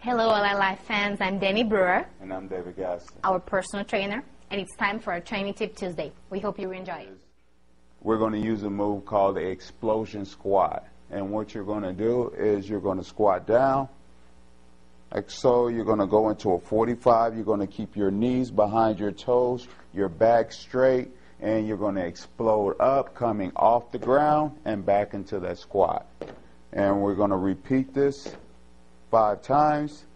Hello, LA Life fans. I'm Danny Brewer, And I'm David Gaston. our personal trainer, and it's time for our Training Tip Tuesday. We hope you enjoy it. We're going to use a move called the explosion squat. And what you're going to do is you're going to squat down, like so. You're going to go into a 45. You're going to keep your knees behind your toes, your back straight, and you're going to explode up, coming off the ground and back into that squat. And we're going to repeat this 5 times.